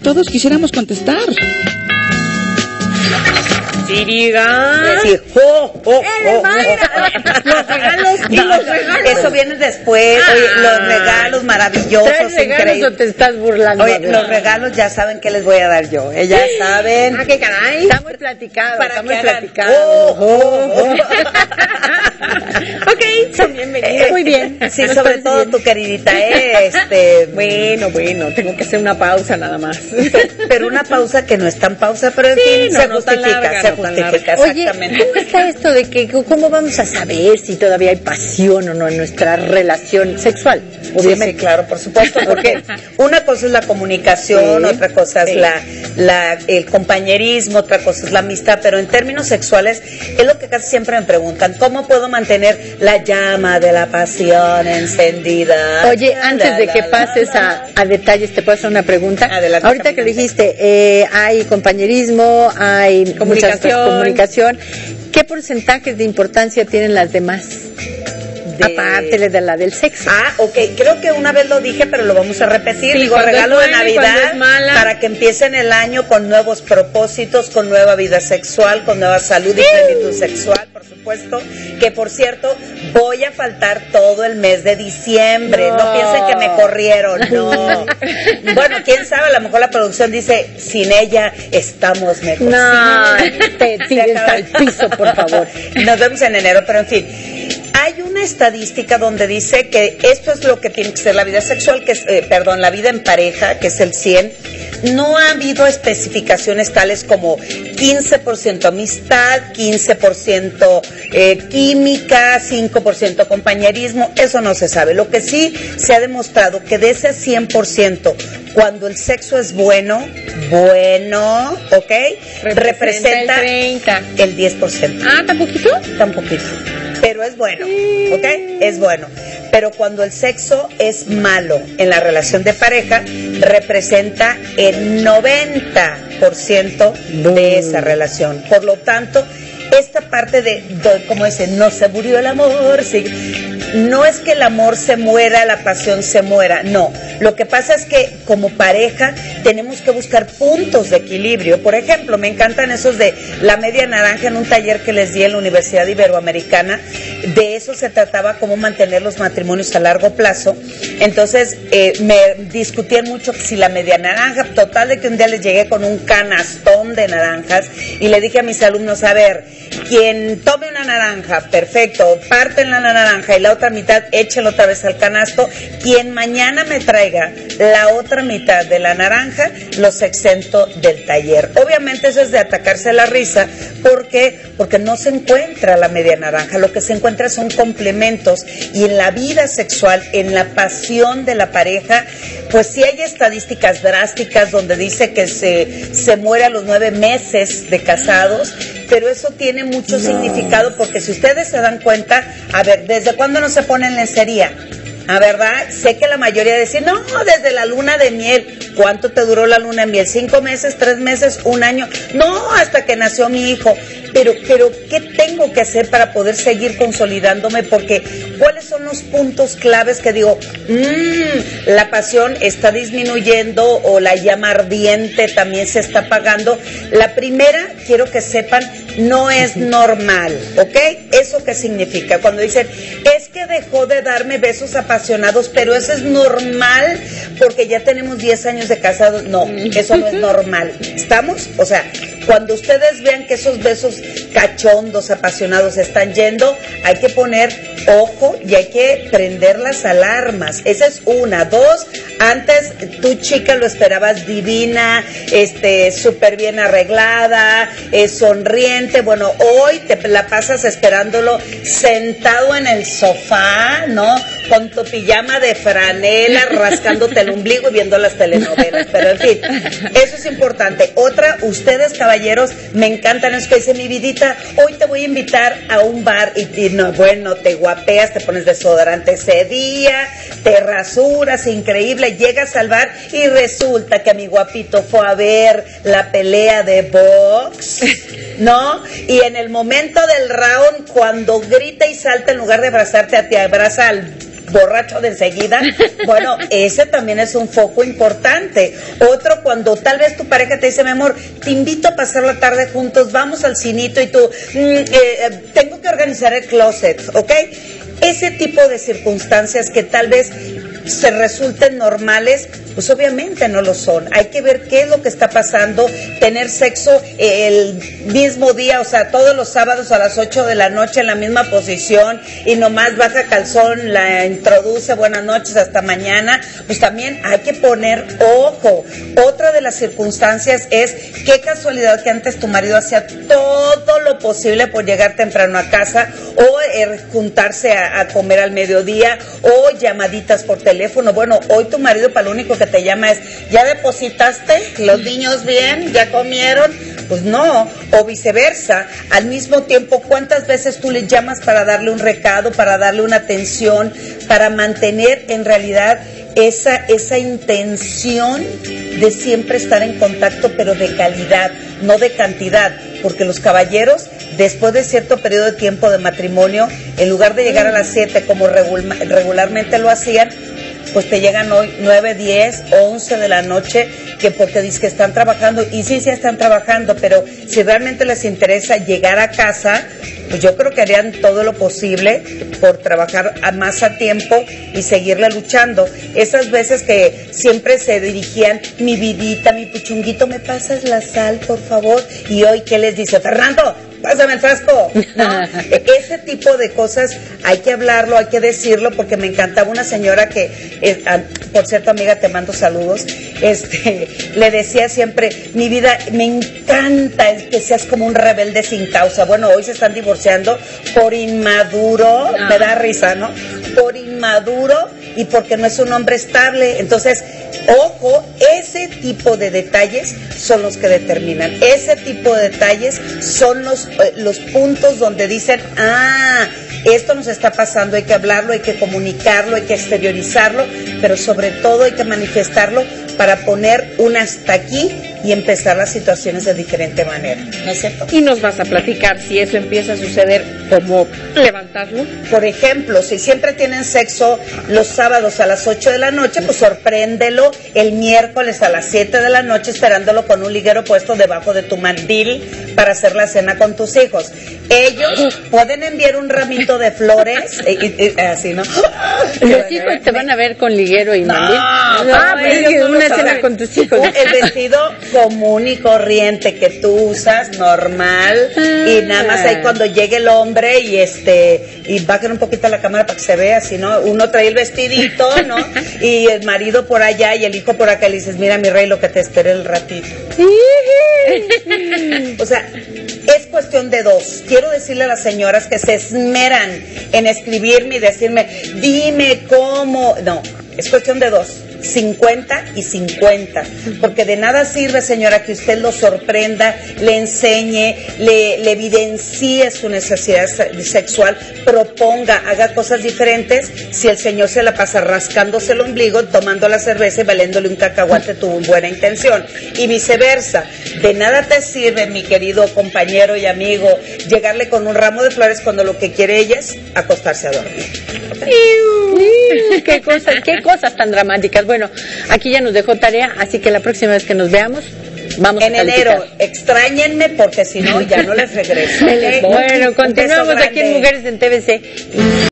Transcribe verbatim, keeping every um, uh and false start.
Todos quisiéramos contestar. Siriga. Sí, oh, oh, oh, oh. Los regalos y No, los regalos. eso viene después. Oye, los regalos maravillosos, ¿Traes regalos increíbles. o te estás burlando? Oye, los regalos ya saben que les voy a dar yo. Eh, ya saben. Ah, qué caray. Está muy platicado. Para está que muy hagan, platicado. oh, oh, oh. Ok, son bienvenidos. Muy bien. Sí, Nos sobre parece todo bien. tu queridita, eh, este. Bueno, bueno, tengo que hacer una pausa nada más. Pero una pausa que no es tan pausa, pero en Sí, fin, no, se no tan justifica, larga, se no tan justifica, larga. Oye, exactamente. ¿cómo está esto de que cómo vamos a saber si todavía hay pasión o no en nuestra relación sexual? Obviamente, sí, sí, claro, por supuesto, porque una cosa es la comunicación, Sí, otra cosa es sí. la, la, el compañerismo, otra cosa es la amistad, pero en términos sexuales es lo que casi siempre me preguntan, ¿cómo puedo mantener la llama de la pasión encendida? Oye, La, antes la, de la, que la, pases la. a, a detalles, ¿te puedo hacer una pregunta? Adelante, Ahorita que caminante. dijiste, eh, hay compañerismo, hay muchas otras comunicación. ¿Qué porcentajes de importancia tienen las demás? De- Aparte de la del sexo. Ah, ok, creo que una vez lo dije, pero lo vamos a repetir. Sí, Digo, cuando regalo es de buena y cuando Navidad es mala. para que empiecen el año con nuevos propósitos, con nueva vida sexual, con nueva salud y plenitud sexual, por supuesto. Que por cierto, voy a faltar todo el mes de diciembre. No, No. piensen que me corrieron, no. Bueno, quién sabe, a lo mejor la producción dice, sin ella estamos mejor. No, te Se tires acaba. al piso, por favor. Nos vemos en enero, pero en fin. Hay una estadística donde dice que esto es lo que tiene que ser la vida sexual, que es, eh, perdón, la vida en pareja, que es el cien. No ha habido especificaciones tales como quince por ciento amistad, quince por ciento eh, química, cinco por ciento compañerismo, eso no se sabe. Lo que sí se ha demostrado que de ese cien por ciento, cuando el sexo es bueno, bueno, ¿ok? Representa, el treinta. el diez por ciento. Ah, ¿tan poquito? Tan poquito. Pero es bueno, ¿ok? Es bueno. Pero cuando el sexo es malo en la relación de pareja, representa el noventa por ciento de esa relación. Por lo tanto, esta parte de, de como dicen, no se murió el amor, sí. No es que el amor se muera, la pasión se muera, no. Lo que pasa es que como pareja tenemos que buscar puntos de equilibrio. Por ejemplo, me encantan esos de la media naranja en un taller que les di en la Universidad Iberoamericana. De eso se trataba, cómo mantener los matrimonios a largo plazo. Entonces, eh, me discutían mucho si la media naranja, total de que un día les llegué con un canastón de naranjas y le dije a mis alumnos, a ver, quien tome una naranja, perfecto, parten la naranja y la otra mitad, échelo otra vez al canasto. Quien mañana me traiga la otra mitad de la naranja, los exento del taller. Obviamente eso es de atacarse la risa, porque porque no se encuentra la media naranja, lo que se encuentra son complementos, y en la vida sexual, en la pasión de la pareja, pues sí hay estadísticas drásticas donde dice que se, se muere a los nueve meses de casados, pero eso tiene mucho no. significado, porque si ustedes se dan cuenta, a ver, ¿desde cuándo no se pone en lencería? ¿A verdad? Sé que la mayoría dice, no, desde la luna de miel. ¿Cuánto te duró la luna de miel? ¿Cinco meses, tres meses, un año? No, hasta que nació mi hijo. Pero, pero, ¿qué tengo que hacer para poder seguir consolidándome? Porque, ¿cuáles son los puntos claves que digo, mmm, la pasión está disminuyendo o la llama ardiente también se está apagando? La primera, quiero que sepan, no es normal, ¿ok? ¿Eso qué significa? Cuando dicen, es que dejó de darme besos apasionados, pero eso es normal porque ya tenemos diez años de casados. No, eso no es normal. ¿Estamos? O sea, cuando ustedes vean que esos besos cachondos, apasionados están yendo, hay que poner ojo y hay que prender las alarmas. Esa es una. Dos, antes tu chica lo esperabas divina, este, súper bien arreglada, eh, sonriente. Bueno, hoy te la pasas esperándolo sentado en el sofá, ¿no? Con tu pijama de franela, rascándote el ombligo y viendo las telenovelas. Pero en fin, eso es importante. Otra, ustedes caballeros, me encantan eso que dice mi vidita, hoy te voy a invitar a un bar y, y no, bueno, te guapeas, te pones desodorante ese día, te rasuras, increíble, llegas al bar y resulta que mi guapito fue a ver la pelea de box, ¿no? Y en el momento del round, cuando grita y salta, en lugar de abrazarte, te abraza al borracho de enseguida, bueno, ese también es un foco importante. Otro, cuando tal vez tu pareja te dice, mi amor, te invito a pasar la tarde juntos, vamos al cinito y tú, mm, eh, tengo que organizar el closet, ¿ok? Ese tipo de circunstancias que tal vez se resulten normales, pues obviamente no lo son. Hay que ver qué es lo que está pasando. Tener sexo el mismo día, o sea, todos los sábados a las ocho de la noche en la misma posición y nomás baja calzón, la introduce, buenas noches, hasta mañana, pues también hay que poner ojo. Otra de las circunstancias es, qué casualidad que antes tu marido hacía todo lo posible por llegar temprano a casa, o eh, juntarse a, a comer al mediodía, o llamaditas por teléfono. Bueno, hoy tu marido para lo único que te llama es, ¿ya depositaste? ¿Los niños bien? ¿Ya comieron? Pues no, o viceversa. Al mismo tiempo, ¿cuántas veces tú le llamas para darle un recado, para darle una atención, para mantener en realidad esa, esa intención de siempre estar en contacto, pero de calidad, no de cantidad? Porque los caballeros, después de cierto periodo de tiempo de matrimonio, en lugar de llegar a las siete como regula- regularmente lo hacían, pues te llegan hoy nueve, diez, once de la noche, que porque dicen que están trabajando, y sí, sí están trabajando, pero si realmente les interesa llegar a casa, pues yo creo que harían todo lo posible por trabajar a más a tiempo y seguirle luchando. Esas veces que siempre se dirigían, mi vidita, mi puchunguito, ¿me pasas la sal, por favor? Y hoy, ¿qué les dice? Fernando, pásame el frasco, ¿no? Ese tipo de cosas hay que hablarlo, hay que decirlo, porque me encantaba una señora que, eh, por cierto, amiga, te mando saludos, este, le decía siempre, mi vida, me encanta el que seas como un rebelde sin causa. Bueno, hoy se están divorciando por inmaduro, no. Me da risa, ¿no? Por inmaduro y porque no es un hombre estable. Entonces, ojo, ese tipo de detalles son los que determinan. Ese tipo de detalles son los, eh, los puntos donde dicen, ah, esto nos está pasando, hay que hablarlo, hay que comunicarlo, hay que exteriorizarlo, pero sobre todo hay que manifestarlo para poner un hasta aquí y empezar las situaciones de diferente manera, ¿no es cierto? Y nos vas a platicar si eso empieza a suceder, cómo levantarlo. Por ejemplo, si siempre tienen sexo los sábados a las ocho de la noche, pues sorpréndelo el miércoles a las siete de la noche, esperándolo con un liguero puesto debajo de tu mandil para hacer la cena con tus hijos. Ellos pueden enviar un ramito de flores, y, y, y, así, ¿no? Los hijos te van a ver con liguero y mandil. No, ah, pues es que no una cena con tus hijos. El vestido común y corriente que tú usas, normal, ah. Y nada más ahí cuando llegue el hombre y este y bajen un poquito la cámara para que se vea, así, ¿no? Uno trae el vestidito, ¿no? Y el marido por allá y el hijo por acá, y le dices, mira mi rey, lo que te esperé el ratito. O sea, es cuestión de dos. Quiero decirle a las señoras que se esmeran en escribirme y decirme, dime cómo. No, es cuestión de dos. cincuenta y cincuenta, porque de nada sirve, señora, que usted lo sorprenda, le enseñe, le, le evidencie su necesidad sexual, proponga, haga cosas diferentes, si el señor se la pasa rascándose el ombligo, tomando la cerveza y valiéndole un cacahuate tu buena intención, y viceversa. De nada te sirve, mi querido compañero y amigo, llegarle con un ramo de flores cuando lo que quiere ella es acostarse a dormir. ¿Okay? ¿Qué cosas, qué cosas tan dramáticas? Bueno, aquí ya nos dejó tarea, así que la próxima vez que nos veamos, vamos en a calificar. enero, extrañenme porque si no, ya no les regreso. ¿Okay? Bueno, continuamos aquí en Mujeres en T V C.